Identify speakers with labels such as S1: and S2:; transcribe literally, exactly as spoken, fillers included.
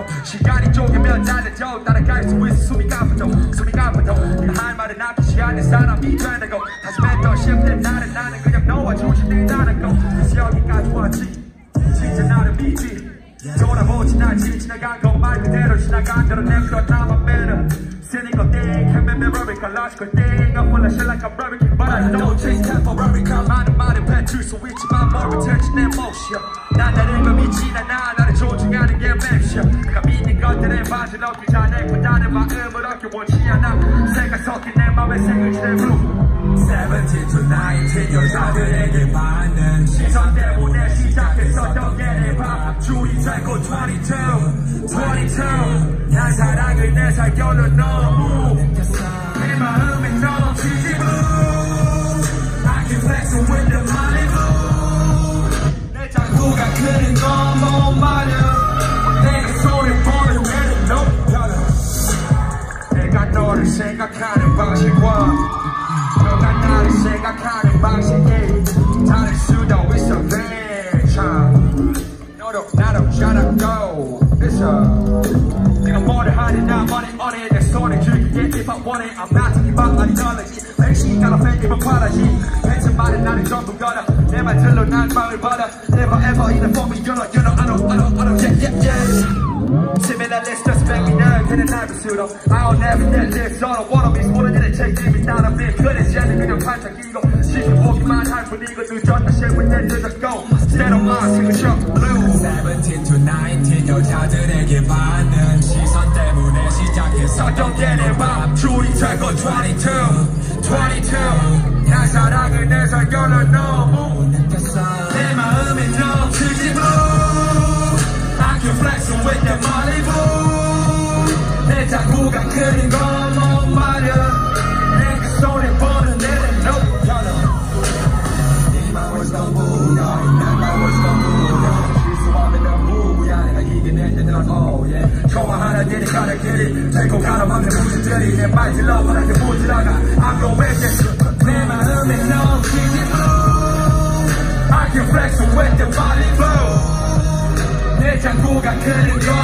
S1: 가파도 시간이 쪼개면 낮아져 따라갈 수 있어 숨이 가파도 숨이 가파도 네가 할 말은 아끼지 않는 사람이 되라고 다시 멘토십된 나는 나는 그냥 너와 조심된다는 거 그래서 여기까지 왔지 진짜 나를 믿지 돌아보진 않지 지나간 건 말 그대로 지나간 대로 내꺼 나만 better cynical thing can't be miracle logical thing I feel like shit like I'm rubbing but I don't chase temporary 많은 말을 뱉을 수 있지만 뭘 못할지 내 몫이야 난 다른 걸 믿지 않아 나를 존중하는 게 맵시야 내가 믿는 것들에 바지를 얻기 전에 보다는 마음을 얻기 원치 않아 생각 섞인 내 맘에 생을 지내 blue seventeen to nineteen 여자들에게 받는 시선 때문에 시작했었던 게 내 밥 줄이 되고 twenty-two twenty-two 난 사랑을 내 살결로 너무 내 마음에 넘치지 blue I can flex with the Malibu 내 자구가 크는 건 못 말려 내가 손을 버는 애는 높여 내가 너를 생각하는 방식과 너가 나를 생각하는 방식이 다를 수도 있어 괜찮 너도 나도 잘하고 있어 내가 뭐를 하든 나 money on it 내 손에 줄게 if I want it I'm not talking about ideology 맹시 가라 팬 입은 파라지 팬츠 말은 나를 전부 걸어 내 말들로 난 마음을 받아 Never ever in the form of you know you know I know I know I know yeah yeah yeah Similar list just make me nerve in the night pursuit I'll never let this on I wanna be smaller than a check give me down a bit 그래 쟤는 그냥 반짝이고 지켜보기만 할 뿐이고 늦었다 shit with that 늦었고 Stand on my signature blue seventeen to nineteen 여자들에게 받는 시선 때문에 시작했었던 게 내 밥 줄이 되고 twenty-two twenty-two 난 사랑을 내 살결로 너무 내 마음에 넘치지 I can flex with the Malibu 내 자구가 크는 건 못 말려 내가 손에 버는 애는 no 네 맘을 전부 너내 맘을 전부 실수하면 너무 미안해 이게 내 뜻이라고 yeah 좋아하는 일이 가는 길이 들고 가로막는 무슨들이 내 말들로 바라게 부지러가 I'm going with it 내 마음에 넘치지 I can flex with the Malibu 내 자구가 크는 건